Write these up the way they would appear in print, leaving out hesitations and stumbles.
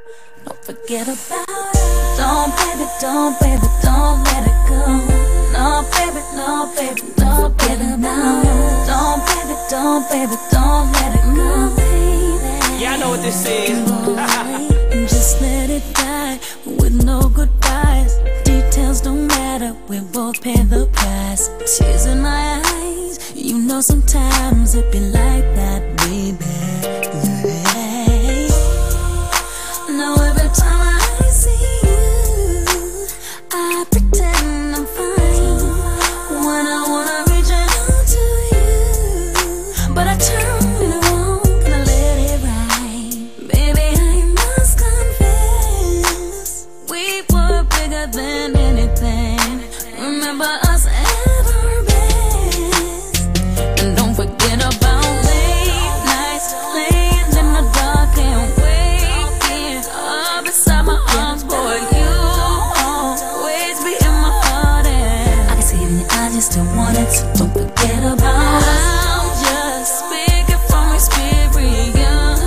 Don't forget about us. Don't, baby, don't, baby, don't let it go. No, baby, no, baby, no, forget about us. Don't, baby, don't, baby, don't let it go, baby. Yeah, I know what this is. And just let it die with no goodbyes. Details don't matter, we both pay the price. Tears in my eyes, you know sometimes it be like that, baby. Now every time I see you, I pretend I'm fine when I wanna reach out to you, but I turn it wrong and I let it ride. Baby, I must confess, we were bigger than anything. Remember us at our best, and don't forget about late nights, laying in the dark and waking up beside my arms, boy. You always be in my heart, and I can see it in your eyes, you still want it, so don't forget about us. I'm just speaking from experience.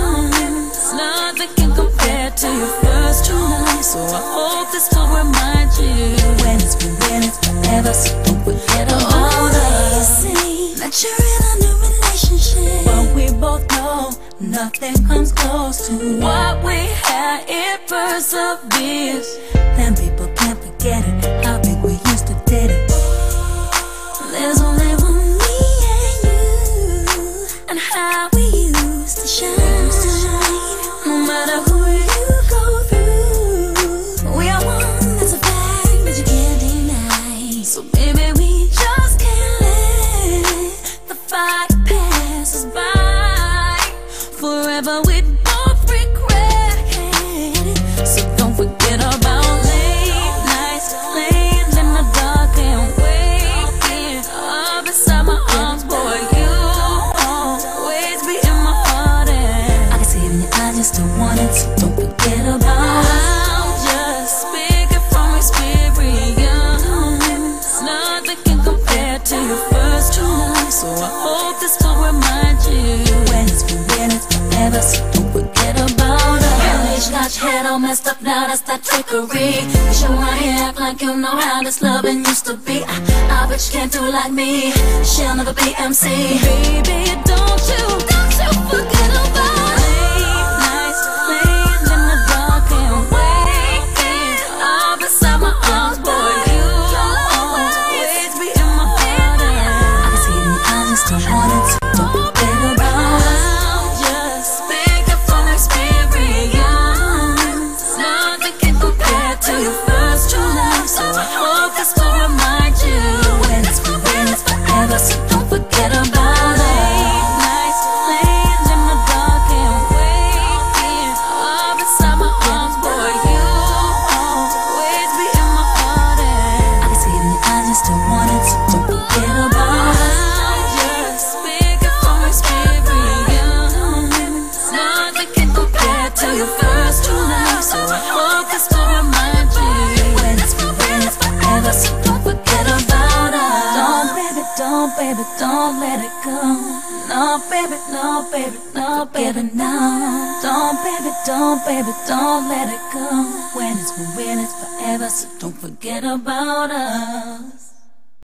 Nothing can compare to your first true love, so I hope this will remind you when it's forever, so don't forget about us. That you're in a new relationship, but we both know nothing comes close to what we had. It perseveres. Then people can't forget it, how big we used to did it. There's only one me and you, and how we used to shine. No matter who you go through, we are one, that's a fact that you can't deny. So baby, we just can't let the fire pass us by. Forever we both regret it, so don't forget about late nights, laying in the dark and waking up beside my arms, boy. You always be in my heart, and I can see it in your eyes, you still want it, so don't forget about us. I'm just speaking from experience. Nothing can compare to your first true love, so I hope this will remind you when it's forever, so don't forget about us. You got your head all messed up now, that's that trickery. You should wanna act like you know how this loving used to be. I bet you can't do it like me, she'll never be MC. Baby, don't you forget about us. Late nights, laying in the dark and waking up beside my arms, boy. You always be in my heart, and I can see it in your eyes, you still want it, so don't forget about us. I'm just speaking from experience. Nothing can compare to your first true love, so I hope this will remind you when it's forever, so don't forget about it. Late nights, laying in the dark and waking up beside my arms, boy. You always be in my heart, and I can see it in your eyes, you still want it, so don't forget about it. I'm just speaking from experience. Nothing can compare to your first true love, so I hope this will remind you when it's forever, so don't forget about us. Don't, baby, don't, baby, don't let it go. No, baby, no, baby, no, baby, no. Don't, baby, don't, baby, don't let it go. When it's forever, so don't forget about us.